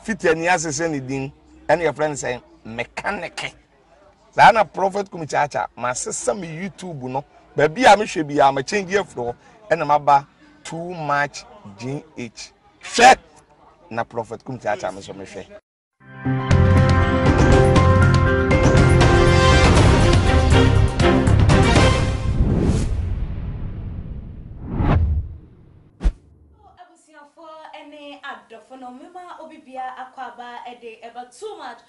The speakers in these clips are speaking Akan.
fiti ani asese ne din and your friend say mechanic na prophet kumichacha ma sesa me YouTube no ba bia me hwe bia ma change afro and ma ba too much GH hwe na prophet kumichacha me so me hwe any adofo mema obibia akwaba ede eba too much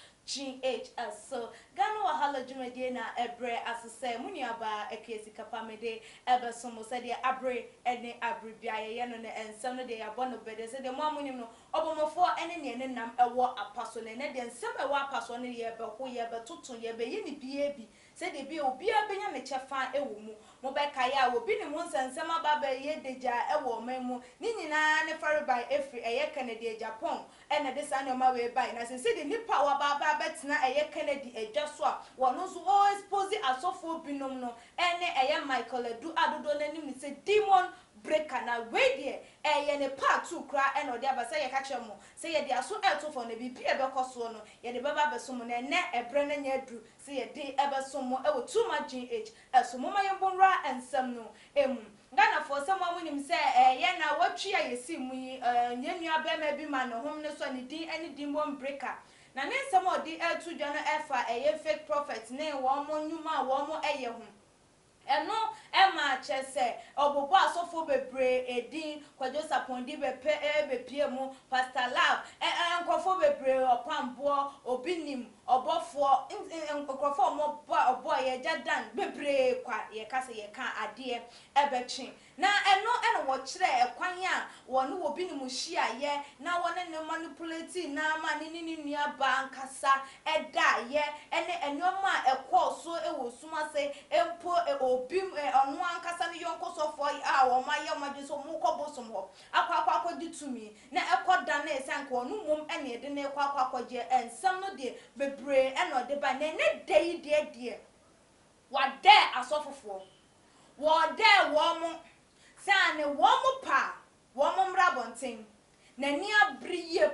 GHS so gano wahala jumedie na ebre asese muniaba ekesi kapamede ebe somo se de abre ene abribia ye no ne ensem no de yabo no bede se de mamunim no obomofo ene ne nam ewo apaso ne de ensem ewo apaso ne ye be ho ye be tutun ye be yini bie bi se de bi obi abenya ne chefa ewo mu mo be kaya obi ne mu nsensem aba be ye deja ewo memu ni nyina ne fare by efri eye Kennedy Agyapong ene de sa ne ma we by na se de nipa wa baba betina eye Kennedy edwa so a wono so o expose asofo binom no ene eye Michael Edu adodo nanim ni se demon breaker na we de eye ne part 2 kra ene odi abasa ye ka kyeremo se ye de aso eto for na bibi e be koso no ye de baba beso mo na ene ebre na nya adu se ye de ebeso mo e wo too much GH eso mo ma ye bonra ensem no emu Ghana for someone when him say ye na watwi ayesi mu yi nyenua be ma bi ma no hom ne so ne din any demon breaker na ne nsem odi etu dwa no efa fake prophet ne wo mo nyuma wo mo eye ho eno ema chese obobo asofo bebre edin kwajo sapondi bepie mu pastor love enkofo bebre opambo obinim obofo enkofo mo obo ye jadan bebre kwa ye kase ye kan ade ebetwe na eno wo kire ekwan a wonu obinim hia ye na wone ne manipulate na ma ni nua bankasa eda ye ene enoma ekoso ewosuma se empo obi onu ankasa ne yonko sofo a wo maye madwe so mu kobosom ho akwa ditumi na ekoda na esanka onu mum ene de na akwa je ensam no de bebre eno de ba ne dei de wade asofofo wode wo mu sane wo mu pa wo mu mrabonten na ni abriye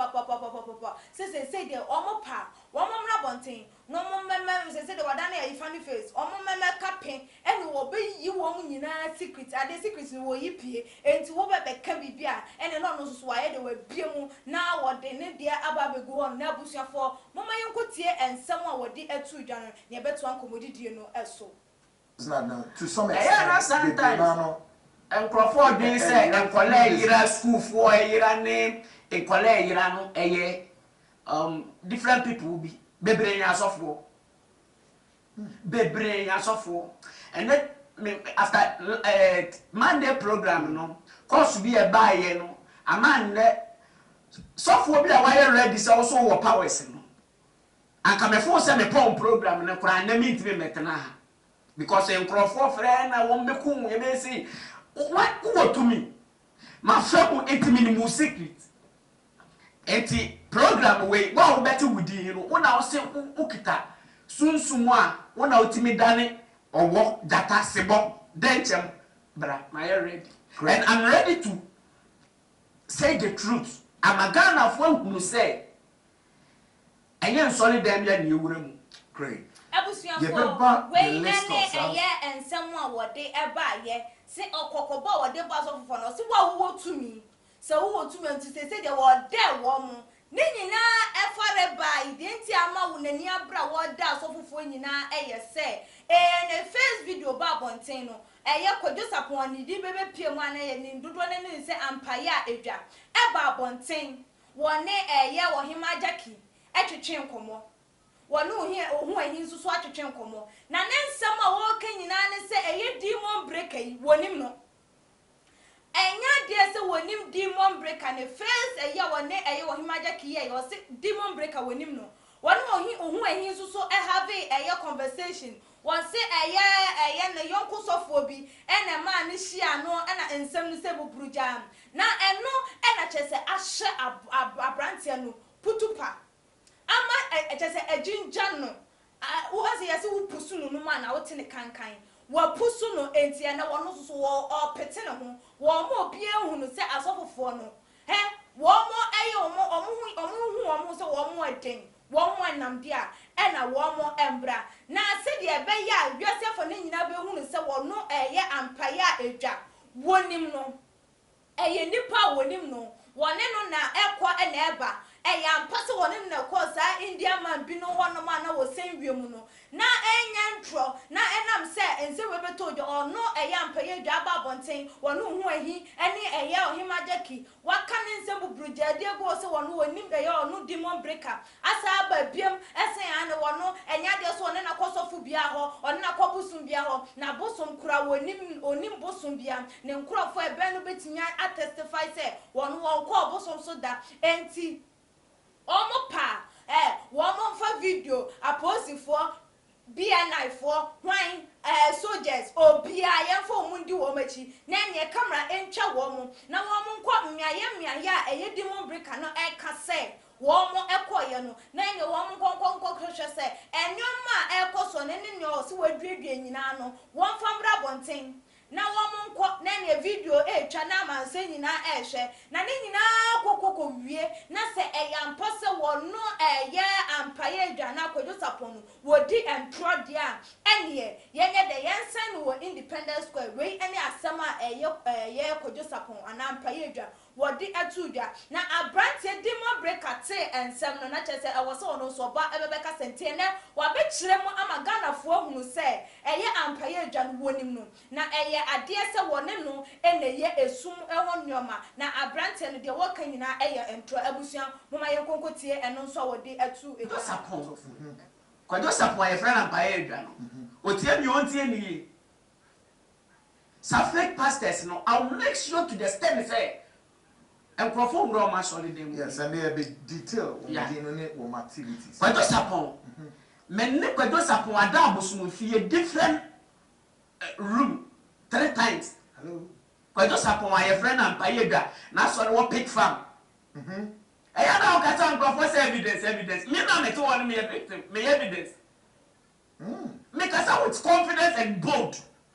papa se de omo pa wo mo mrabonten no mo meme se de wada na ya ifani face omo meme kapen ene wo be yi wo mu nyina secret ade secret wo yipie enti wo be ka bibia ene no so so aye de wa bie mu na wo de ne de aba begu won na busuafo mo ma yenkotie ensem a wo de atu dwa no ne beto ankomodidie no eso no to some extent and Crawford didn't say, and collect Ira school for a year name, and collect Iran a different people will be bebrain as of war. Bebrain as of war. And then after Monday program, no, cost to be a buyer, no, a man that software be a wire ready, so also a powers. And come a force and a poem program and a crime, and meet me metana. Because in Crawford, friend, I won't be cool, you may see. What to me? My friend 80 minimum secret. 80 program way. Wow, better with you. When I was saying, Ukita, soon, when I ultimate done or walk data sebo, then, but I'm ready. And I'm ready to say the truth. I'm a gun of one who say, I am solid damn you room. Great. Abusuafo we ene and someone what they eba ye say okokobo what they pass off for no say wa to me so wo to me to say they were there wo mu ni nyina efare bai de nti ama wo nani abra wo da so fofo nyina eye say ne first video ba bonten no eye kwadwo sapon ni di bebe pie mu ana ye ni dodo ne ni say ampaya edwa eba bonten wo ne eye wo hima jaki etwetwe nkomo wonu here ohu ahin susu atwetwe nkomo na nensem a wo kan nyina ne se eye demon breaker yi wonim no enya de se wonim demon breaker ne first eye wone eye wo himaja kiye yo se demon breaker wonim no wonu ohu ahin susu have eye conversation won se eye ne yonko sofo bi ene ma ne hia no ena ensem no se buburuja na eno ena chese ahye abrantia no putupa ama ejese ejinja no wo ase yesi wo pusu no no ma na wo tene kankan wo pusu no entia na wo no so wo opete ne ho wo ma obi ehunu se asofofo no he womo eyo omo so womo eden womo enam dia ena womo embra na se de be ya wiasefo ne nyina be hunu se wono eye ampaya edwa wonim no eye nipa wonim no wone no na ekọ ena eba eya mpase wonim na ko sa India man bi no hono ma na wo senwiemu no na enya ntro na enam se ense webeto de ono eya ampaya edwa ba bonten wono hu ahi ene eya ohimajaki waka ne nse bubruje de go se wono wonim eya ono demon breaker asa ba biem esen ane wono enya de so one na kosofu bia ho one na kobusum bia ho na bosom kura wonim onim bosom bia ne nkurofo ebe no betinya attestify se wono won ko bosom so da enti omo pa womo fa video aposifo BNI for wine soldiers obia yemfo mundi wo machi na nye camera entwa womo na womo nkọ mmia eye demon breaker no eka se womo ekoye no na nye womo nkọ hwehwe se enyoma ekoso ne ne nyo se wadwedwe nyina no won famra bonten na womo nkọ na nye video etwa na amanse nyina ehwe na ne nyina kokoko wie na se eyampa se wono eye ampaye edwa na akojo saponu wodi emprodia ene yenye de yensen wo Independence Square we ene asema eye kojo saponu ana ampaye edwa wodi atudwa na abrante demo breaker te ensem no na chese awose wono so ba ebebeka sentene wa be kire mu amagana fo hunu se eye ampaye edwa no wonim no na eye ade se wone no ene ye esum eho nyoma na abrante no de woka nyina eye entro abusuan moma ye konkotie eno nso wodi atu edwa sapon kwajo sapon ye friend ampaye edwa no otie mi ontie ni sa fake pastors no I'll make sure to the stand say and perform raw mass on them. Yes, and they are big detail on the activities. Kwajo sapon men ne kwajo sapon ada abosumu fie different room 3 times. Hello. Kwajo sapon my friend ampaye edwa na so no pick farm. Eya na o kata nkrofo say evidence me na me to one me victim me evidence make us out with confidence and bold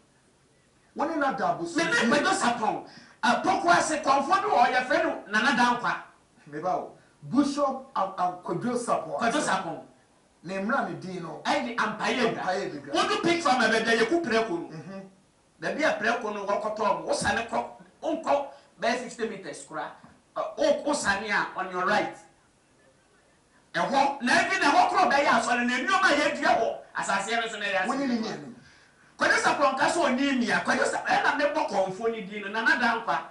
One in a double me kwajo sapon pokwa se comfort o your friend nana dankwa me ba Bishop and kwajo sapon ne mra ne din no ai ampaye edwa wo do pick farm e be ye ku preko no da bia preko no wokoto wo sane ko onko by 50 meters kura o sania on your right eho na evi na hokro be ya so na nyoma ye dua ho asase no so na ya woni ni ni kwado sapon ka so oni mia kwado sapon na me bokonfo ni di no na nadankwa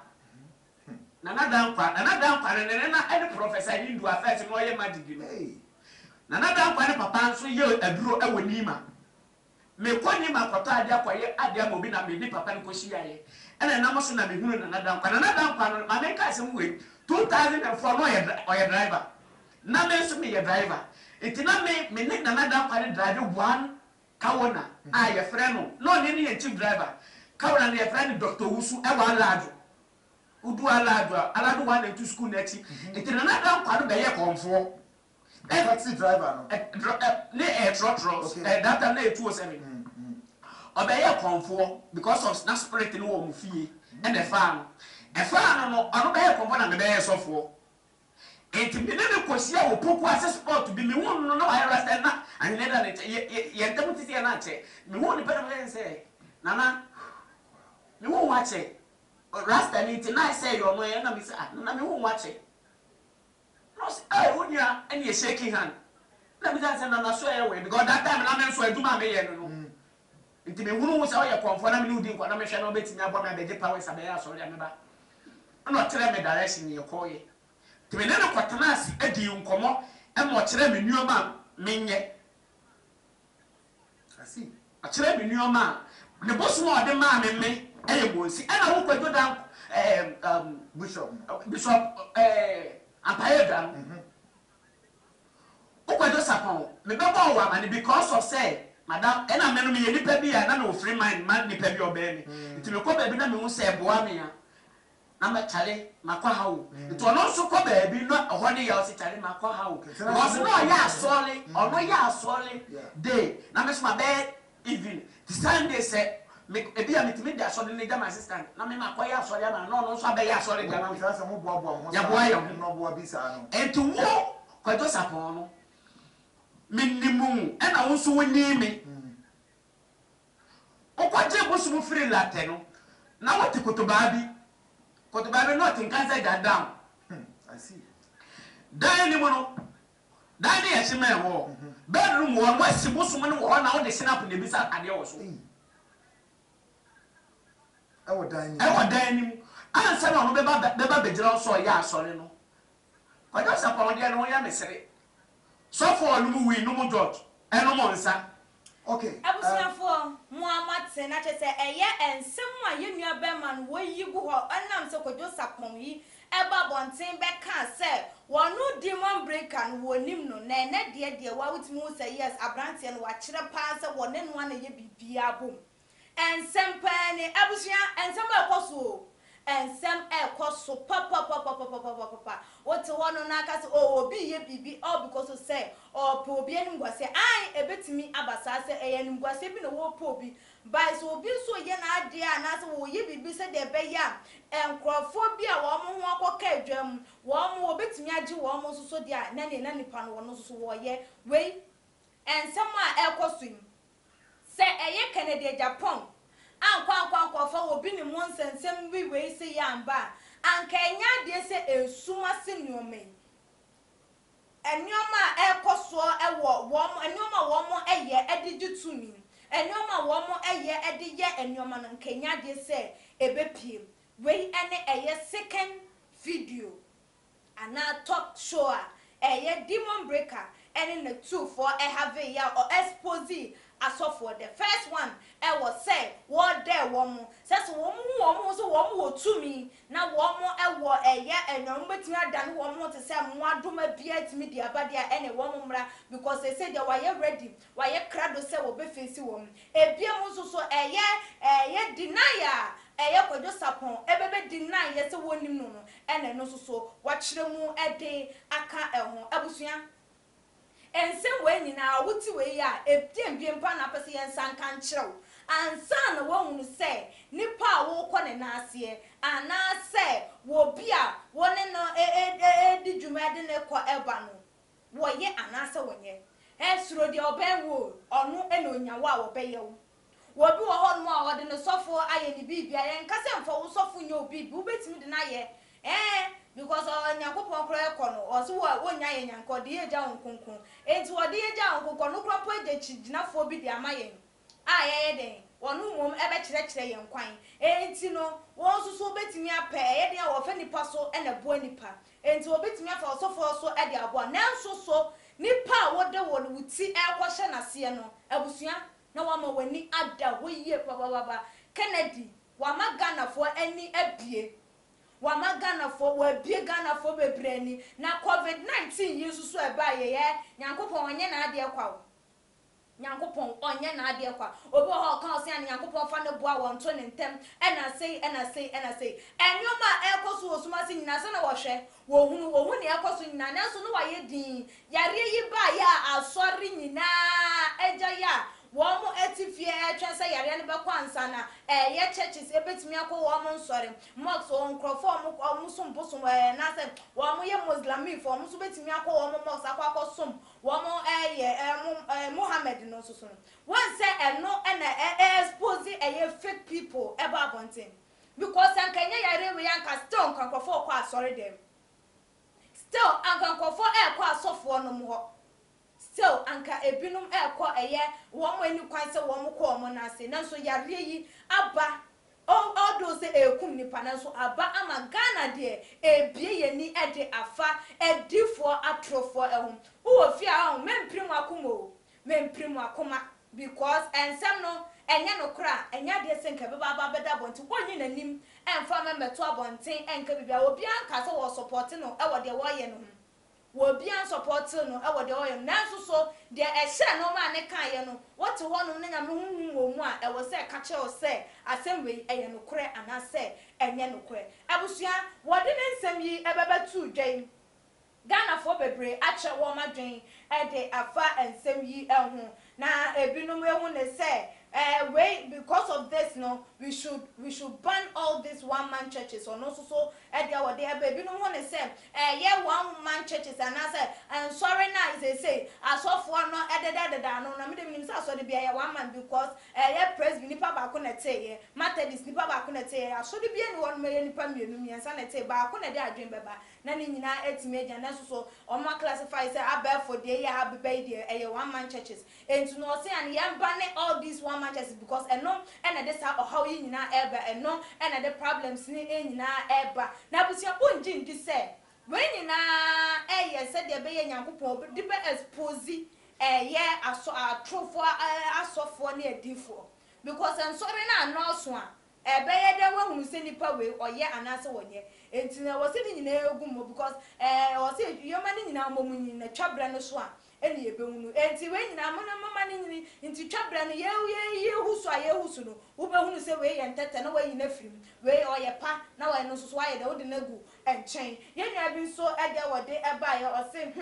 ne na any professor hindu affect no ye madigi no na nadankwa ne papa so ye aduro e woni ma me koni ma kota ade akwaye ade amobi na me ni papa ne koshi yaye ena na maso na me hunu na nadankwa no ma me ka asem we 2004 no ye driver na me so me ye driver etina me ne na nadankwa ne drive one kawona ye friend no ni ye chief driver kawona ne ye friend Dr. Wusu e wa lado udu alado one and two school next etina nadankwa no be ye konfo taxi driver no ne trotros that time na 207 obeye konfo because of na spirit no wo mfie and the farm no ono be konfo na me be sofo enti me ne kosia wo poku ase sport bi me won no na wa rasta na and ne da ye ntam titi na che me won ni pere me say nana me won wa che rasta ni ti na say yo no ye na me say na me won wa che no say wonya and ye shaking hand na me say na so ye we because that time na me so aduma me ye no nti me hunu wo say o ye konfo na me ni udi nkwa na me hwe na obetimi abo me abeje power sabe ya so ya me ba no tere me direction ye ko ye ti me ne no kwatana asi edi nkomo e mo tere me nuoma menye asi a tere me nuoma ne bosu mo de ma me e ye bonsi e na wo kwajo dan bishop ampaye dan o kwajo sapon me be bo wa mani because of say madam ena menu me ye nipa bi ya na no free mind man nipa bi obe mi nti me ko ba bi na me hu say boa me ya na ma chale makwa hawo nti ono so ko ba bi no ho ne ya o si chale makwa hawo because no ya asole ono ya asole day na me so ma be even the Sunday say me ebi a metimi da so de ne jama assistant na me ma koya so ya na no so abeya so de jama Sa sa mo boa mo ya boa ya no boa bi sa no enti wo kwajo sapon no minimum e na wo so woni me o kwaje bo so mo free latte no na wo te kotoba bi not in cancer that down I see dan ni mo no dan ni e se me wo bedroom wo mo si bo so mo no wo na wo de snap na bi sa ade wo so I would die. Answer no beba bejira so ya asore no. Kwajo sapon de no ya mesere. So for no wi no mo George. Eno mo nsa. Okay. Abusuafo Muhammad se na che se eye ensem a yenua be man wo yi gu ho anam se kwajo sapon yi eba bonten be ka se wonu demon breaker no wonim no na ene de wa wutimi wo se yes abrante no wa kire pa se wone no na ye bibia bom. Ensem pani abusua ensem ekoso ensem ekoso papa what one na ka se obi ye bibi all because say or po obi anim gwase ai ebetimi abasa se eyanim gwase bi no wo po obi by so obi so ye na ade a na se wo ye bibi se de be ya enkrofo bi a wo mo ho akoka adwam wo mo obetimi age wo mo so de a na nipa no wo so wo ye we ensem a ekoso se eye Kennedy Agyapong ankwa fa obi ni mo nsensem wi we se yamba anka enya de se esuma se nyome enyoma ekoso ewo wo enyoma wo mo eye edigitumi enyoma wo mo eye ediye enyoma no nkenya de se ebepie we ene eye second video ana talk show eye demon breaker ene na 2 for have ya or expose aso for the first one was say what there woman says woman so woman wo tumi na woman wo eye enyom betimi adan woman to say mo adoma bia timi dia badia ene woman mra because they say they were ready were crado say wo be face woman ebia mo so eye deny eye kwajo sapon ebebe deny yes wonim no ene no so wakire mu ede aka eho abusua ensem we nyina wuti we ya ebiem pa na pese yensan kan kirew ansa na wonu se nipa a wo kɔ ne naase ana se wo bia wone no di dwuma de ne kɔ eba no wo ye ana se wonye suro de oben wo ɔno ena onyawo a wo bɛye wo wo bi wo hɔ no a wo de ne sɔfo aye ni bibia yen kase mfa wo sɔfo nye obi bi wo betimi de na ye because nyakopon kro ekono oso wo nya ye nyanko de ye ja onkonkon enti wo de ye ja onkonkon no kro po de chiginafo bi de amaye ye den wonu mom ebe kire ye nkwan enti no wo susu betimi apɛ ye de wo fa nipa so na bo nipa enti wo betimi afa osofo so de abo na nso so nipa wo de wo wuti ekɔhye na se no abusua na wa ma wani ada wo yie baba Kennedy wa magana fo ani abie wa magana fo wa bie Ghana fo bebrani na COVID-19 yesu so eba ye nyankopon onye na ade kwa nyankopon onye na ade kwa obi ho kan se an nyankopon fa ne boa won to ne ntem ena sei enyoma ekoso osuma se nyina se na wo hwe wo hunu ne ekoso nyina na so no wa ye din yare yi ba ya asori nyina eja ya womo etifie etwa se yare ne be kwansa na ye churches ebetimi akọ womo nsore mox on crofo mo somposo na se womo ye muslimi fo mo so betimi akọ womo mox akọ som womo Muhammad no so one say eno na expose fake people eba bonten because ankanya yare we yanka still crofo kwa asore dem still anka crofo kwa asofo no mo still anka ebinum ekọ wo mo ani kwan se wo mo kọ mo na se nanso yare yi aba all those ekum nipa nanso aba ama Ghana de ebie ye ni ede afa edifo atrofo ehum wo fi a memprimu akoma because ensem no enya no kra enya de senka beba beda bonti wonyi nanim emfa memeto abonten enka bibia obi anka se wo support no e wo de wo ye no wo bia support no e wo de wo ye nanso so de ehye no ma ne kan ye no what ho no nya me hunhu wo mu a e wo se ka che wo se asem we eye no kre ana se enye no kre abusua wo de ne nsem yi ebeba tu dwan Ghana for bebre ache wo madwen e de afa ensem yi ehu na ebinum ehu ne se way because of this no we should ban all these one man churches or no so there were there baby no one say yeah one man churches and I say and sorry now is say as of one no no na me dem nim say so the be one man because yeah praise nipa ba ko na say Methodist nipa ba ko na say so the be any one me nipa mienu mi ansa na say ba ko na de adwen beba na ni nyina etime agya na so o ma classify say abefo de ya abebe de one man churches and to no say and yam ban all these one man churches because eno and this how yi nyina eba eno and the problems ni nyina eba na busia ponjin di say when nyina said de be nyankopon de be expose aso atrofo asofo na edifo because en sorry na no so a ebeye de wahunu se nipa we oye anase wonye entina wo se ni nyina egum because wo se yoma ni nyina momu nyina twabra no so a eni ebehunu enti we nyina mama ni nyini enti twabra no ye husu a ye husu no wo behunu se we ye ntete na we nyina firim we oye pa na we no so aye de wo de nagu enchen ye nua bi so ede wo de eba ye o se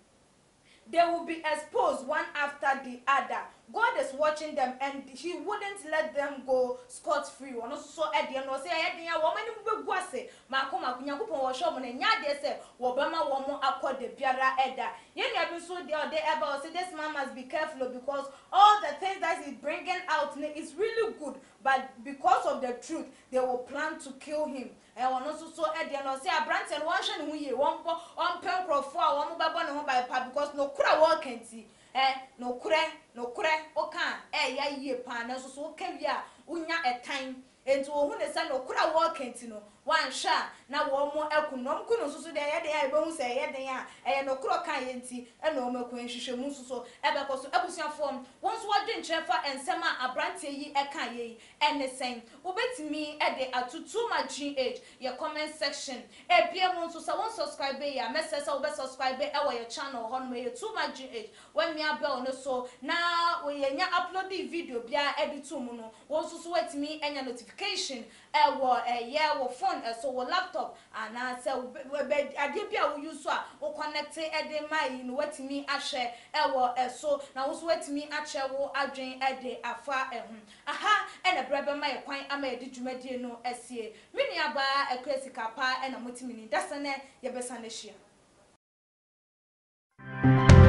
they will be exposed one after the other. God is watching them and he wouldn't let them go scot-free. Ono so ede no say ede ya wo mani begu ase makoma kunyakopon wo show mo na nya de say wo bema wo mo akode biara eda. Ye nya bi so de about say this man must be careful because all the things that he's bringing out is really good, but because of the truth they will plan to kill him. Ono so ede no say abrant and one hwe ne hu ye won pen crofo a wo mo bebo ne ho by pa because no kura wo kanti no kure oka ya yie pa na so ka wi a unya etan enti wo hu ne say no kura wo kanti no wan sha na wo mo ekunom kunu so de ya ebe hu say ye den a no kuro kan ye nti e no mo hwehwe mu so ebe ko so abusuafo won so wadwen kyerfa ensem a abrantie yi e kan ye ene sen obetimi e de atutu ma gh your comment section e bia mo so won subscribe ya message say obe subscribe e wo your channel hon me too ma gh when me abel no so na we nya upload the video bia editu mu no won so wetimi enya notification e wo wo phone so wo laptop ana say ade bia wo use so a wo connect e de mai no wetimi ahwe e wo so na wo so wetimi ahwe wo adwen e de afa aha e na brebe mai kwan ama e di dwumadie no esie mini aba e kwesi kapa e na motimi ni dasane ye besane hia